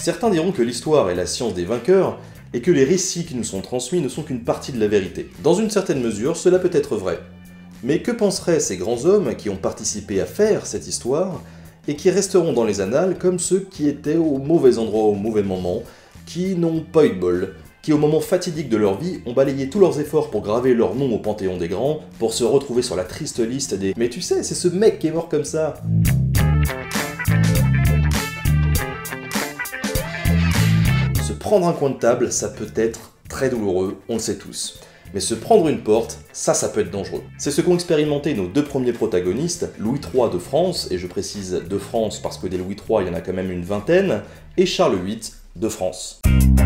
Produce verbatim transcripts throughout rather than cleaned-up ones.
Certains diront que l'histoire est la science des vainqueurs, et que les récits qui nous sont transmis ne sont qu'une partie de la vérité. Dans une certaine mesure, cela peut être vrai. Mais que penseraient ces grands hommes qui ont participé à faire cette histoire, et qui resteront dans les annales comme ceux qui étaient au mauvais endroit au mauvais moment, qui n'ont pas eu de bol, qui au moment fatidique de leur vie ont balayé tous leurs efforts pour graver leur nom au Panthéon des Grands, pour se retrouver sur la triste liste des « Mais tu sais, c'est ce mec qui est mort comme ça !» Se prendre un coin de table, ça peut être très douloureux, on le sait tous. Mais se prendre une porte, ça, ça peut être dangereux. C'est ce qu'ont expérimenté nos deux premiers protagonistes, Louis trois de France, et je précise de France parce que des Louis trois, il y en a quand même une vingtaine, et Charles huit de France.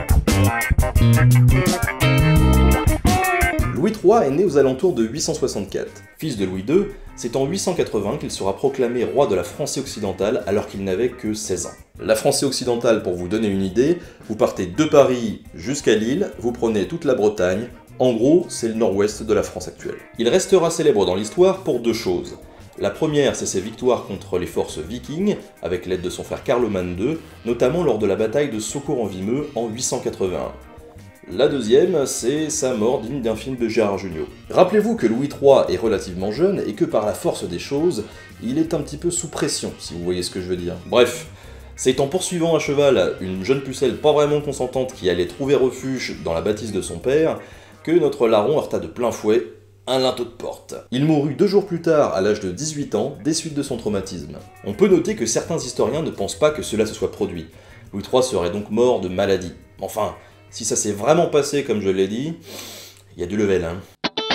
Louis trois est né aux alentours de huit cent soixante-quatre. Fils de Louis deux, c'est en huit cent quatre-vingts qu'il sera proclamé roi de la Francie occidentale alors qu'il n'avait que seize ans. La Francie occidentale, pour vous donner une idée, vous partez de Paris jusqu'à Lille, vous prenez toute la Bretagne. En gros, c'est le nord-ouest de la France actuelle. Il restera célèbre dans l'histoire pour deux choses. La première, c'est ses victoires contre les forces vikings, avec l'aide de son frère Carloman deux, notamment lors de la bataille de Socourt-en-Vimeux en huit cent quatre-vingt-un. La deuxième, c'est sa mort digne d'un film de Gérard Jugnot. Rappelez-vous que Louis trois est relativement jeune et que par la force des choses, il est un petit peu sous pression, si vous voyez ce que je veux dire. Bref, c'est en poursuivant à cheval une jeune pucelle pas vraiment consentante qui allait trouver refuge dans la bâtisse de son père, que notre larron heurta de plein fouet un linteau de porte. Il mourut deux jours plus tard, à l'âge de dix-huit ans, des suites de son traumatisme. On peut noter que certains historiens ne pensent pas que cela se soit produit. Louis trois serait donc mort de maladie. Enfin, si ça s'est vraiment passé comme je l'ai dit, il y a du level, hein.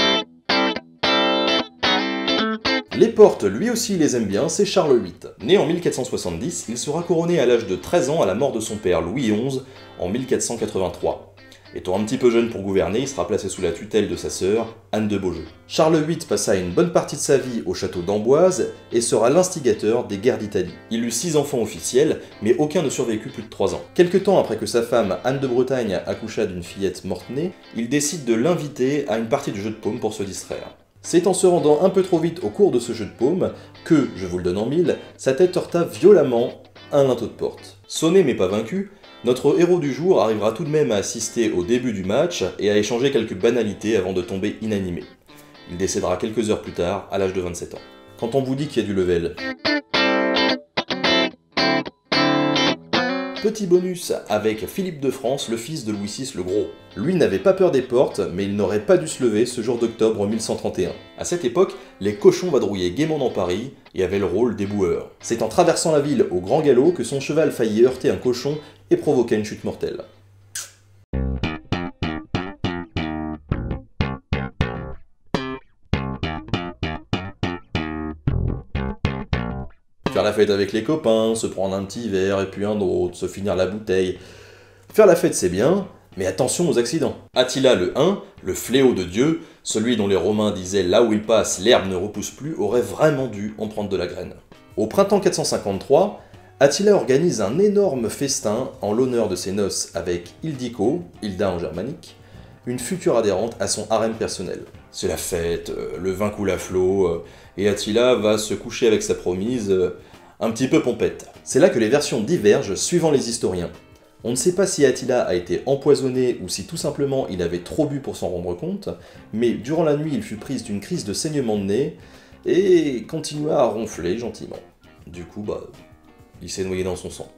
Les portes, lui aussi, il les aime bien, c'est Charles huit. Né en mille quatre cent soixante-dix, il sera couronné à l'âge de treize ans à la mort de son père Louis onze en mille quatre cent quatre-vingt-trois. Étant un petit peu jeune pour gouverner, il sera placé sous la tutelle de sa sœur, Anne de Beaujeu. Charles huit passa une bonne partie de sa vie au château d'Amboise et sera l'instigateur des guerres d'Italie. Il eut six enfants officiels, mais aucun ne survécut plus de trois ans. Quelque temps après que sa femme, Anne de Bretagne, accoucha d'une fillette morte-née, il décide de l'inviter à une partie du jeu de paume pour se distraire. C'est en se rendant un peu trop vite au cours de ce jeu de paume que, je vous le donne en mille, sa tête heurta violemment un linteau de porte. Sonné mais pas vaincu, notre héros du jour arrivera tout de même à assister au début du match et à échanger quelques banalités avant de tomber inanimé. Il décédera quelques heures plus tard, à l'âge de vingt-sept ans. Quand on vous dit qu'il y a du level. Petit bonus avec Philippe de France, le fils de Louis six le Gros. Lui n'avait pas peur des portes, mais il n'aurait pas dû se lever ce jour d'octobre mille cent trente et un. À cette époque, les cochons vadrouillaient gaiement dans Paris et avaient le rôle des boueurs. C'est en traversant la ville au grand galop que son cheval faillit heurter un cochon et provoqua une chute mortelle. Faire la fête avec les copains, se prendre un petit verre et puis un autre, se finir la bouteille. Faire la fête c'est bien, mais attention aux accidents. Attila le un, le fléau de Dieu, celui dont les Romains disaient là où il passe l'herbe ne repousse plus, aurait vraiment dû en prendre de la graine. Au printemps quatre cent cinquante-trois, Attila organise un énorme festin en l'honneur de ses noces avec Ildiko, Hilda en germanique, une future adhérente à son harem personnel. C'est la fête, le vin coule à flot, et Attila va se coucher avec sa promise, un petit peu pompette. C'est là que les versions divergent suivant les historiens. On ne sait pas si Attila a été empoisonné ou si tout simplement il avait trop bu pour s'en rendre compte, mais durant la nuit il fut pris d'une crise de saignement de nez, et continua à ronfler gentiment. Du coup, bah, il s'est noyé dans son sang.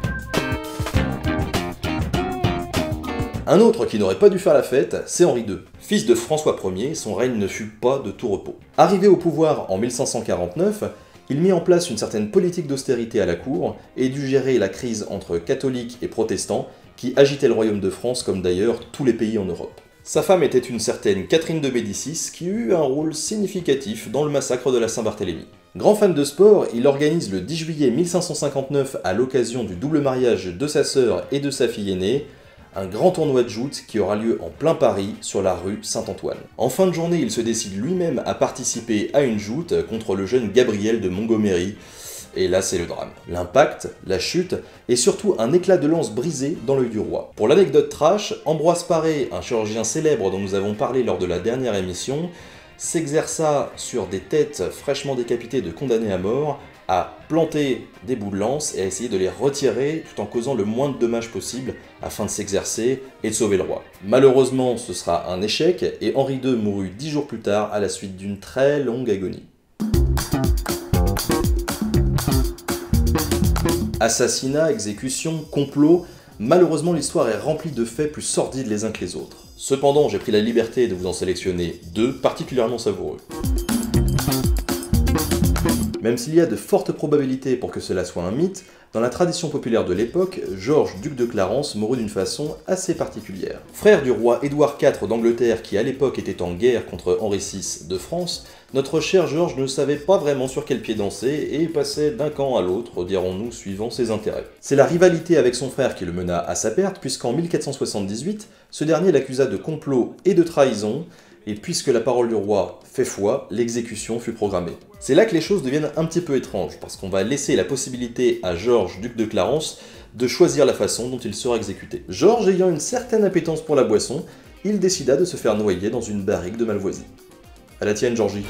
Un autre qui n'aurait pas dû faire la fête, c'est Henri deux. Fils de François Ier, son règne ne fut pas de tout repos. Arrivé au pouvoir en mille cinq cent quarante-neuf, il mit en place une certaine politique d'austérité à la cour et dut gérer la crise entre catholiques et protestants qui agitait le royaume de France comme d'ailleurs tous les pays en Europe. Sa femme était une certaine Catherine de Médicis qui eut un rôle significatif dans le massacre de la Saint-Barthélemy. Grand fan de sport, il organise le dix juillet mille cinq cent cinquante-neuf, à l'occasion du double mariage de sa sœur et de sa fille aînée, un grand tournoi de joute qui aura lieu en plein Paris, sur la rue Saint-Antoine. En fin de journée, il se décide lui-même à participer à une joute contre le jeune Gabriel de Montgomery, et là c'est le drame. L'impact, la chute, et surtout un éclat de lance brisé dans l'œil du roi. Pour l'anecdote trash, Ambroise Paré, un chirurgien célèbre dont nous avons parlé lors de la dernière émission, s'exerça sur des têtes fraîchement décapitées de condamnés à mort à planter des bouts de lance et à essayer de les retirer tout en causant le moins de dommages possible afin de s'exercer et de sauver le roi. Malheureusement, ce sera un échec et Henri deux mourut dix jours plus tard à la suite d'une très longue agonie. Assassinat, exécution, complot, malheureusement l'histoire est remplie de faits plus sordides les uns que les autres. Cependant, j'ai pris la liberté de vous en sélectionner deux particulièrement savoureux. Même s'il y a de fortes probabilités pour que cela soit un mythe, dans la tradition populaire de l'époque, Georges, duc de Clarence, mourut d'une façon assez particulière. Frère du roi Édouard quatre d'Angleterre qui à l'époque était en guerre contre Henri six de France, notre cher Georges ne savait pas vraiment sur quel pied danser et passait d'un camp à l'autre, dirons-nous, suivant ses intérêts. C'est la rivalité avec son frère qui le mena à sa perte, puisqu'en mille quatre cent soixante-dix-huit, ce dernier l'accusa de complot et de trahison, et puisque la parole du roi fait foi, l'exécution fut programmée. C'est là que les choses deviennent un petit peu étranges, parce qu'on va laisser la possibilité à Georges, duc de Clarence, de choisir la façon dont il sera exécuté. Georges ayant une certaine appétence pour la boisson, il décida de se faire noyer dans une barrique de Malvoisie. À la tienne, Georgie.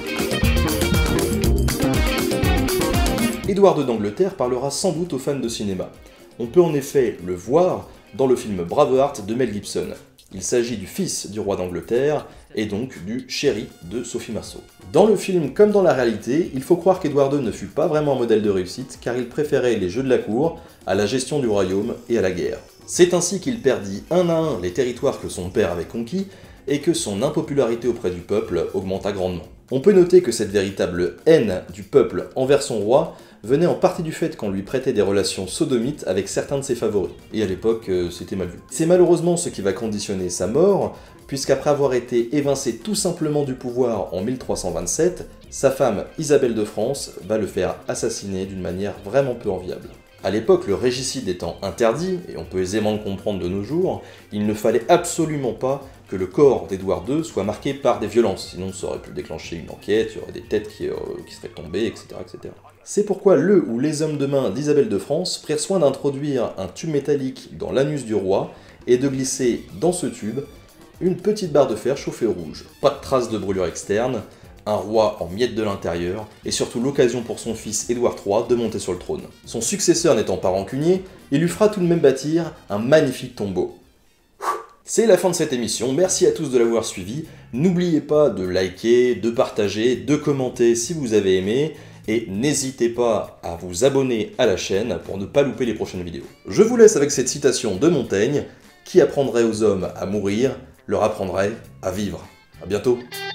Édouard deux d'Angleterre parlera sans doute aux fans de cinéma. On peut en effet le voir dans le film Braveheart de Mel Gibson. Il s'agit du fils du roi d'Angleterre, et donc du chéri de Sophie Marceau. Dans le film comme dans la réalité, il faut croire qu'Édouard deux ne fut pas vraiment un modèle de réussite, car il préférait les jeux de la cour à la gestion du royaume et à la guerre. C'est ainsi qu'il perdit un à un les territoires que son père avait conquis, et que son impopularité auprès du peuple augmenta grandement. On peut noter que cette véritable haine du peuple envers son roi venait en partie du fait qu'on lui prêtait des relations sodomites avec certains de ses favoris. Et à l'époque, euh, c'était mal vu. C'est malheureusement ce qui va conditionner sa mort, puisqu'après avoir été évincé tout simplement du pouvoir en mille trois cent vingt-sept, sa femme Isabelle de France va le faire assassiner d'une manière vraiment peu enviable. À l'époque, le régicide étant interdit, et on peut aisément le comprendre de nos jours, il ne fallait absolument pas que le corps d'Édouard deux soit marqué par des violences, sinon ça aurait pu déclencher une enquête, il y aurait des têtes qui, euh, qui seraient tombées, et cetera, et cetera. C'est pourquoi le ou les hommes de main d'Isabelle de France prirent soin d'introduire un tube métallique dans l'anus du roi et de glisser dans ce tube une petite barre de fer chauffée au rouge. Pas de traces de brûlure externe, un roi en miettes de l'intérieur, et surtout l'occasion pour son fils Édouard trois de monter sur le trône. Son successeur n'étant pas rancunier, il lui fera tout de même bâtir un magnifique tombeau. C'est la fin de cette émission, merci à tous de l'avoir suivi, n'oubliez pas de liker, de partager, de commenter si vous avez aimé, et n'hésitez pas à vous abonner à la chaîne pour ne pas louper les prochaines vidéos. Je vous laisse avec cette citation de Montaigne, qui apprendrait aux hommes à mourir, leur apprendrait à vivre. A bientôt.